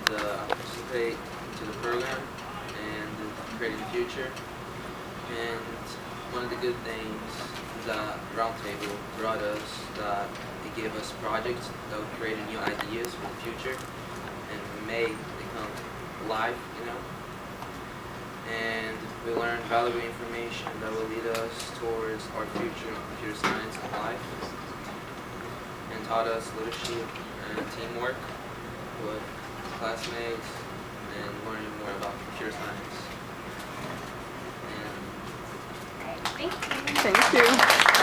participate to the program and creating the future. And one of the good things that Roundtable brought us, that it gave us projects that would create new ideas for the future and may become live, And we learned valuable information that will lead us towards our future in computer science and life, and taught us leadership and teamwork with classmates and learning more about computer science. And Thank you.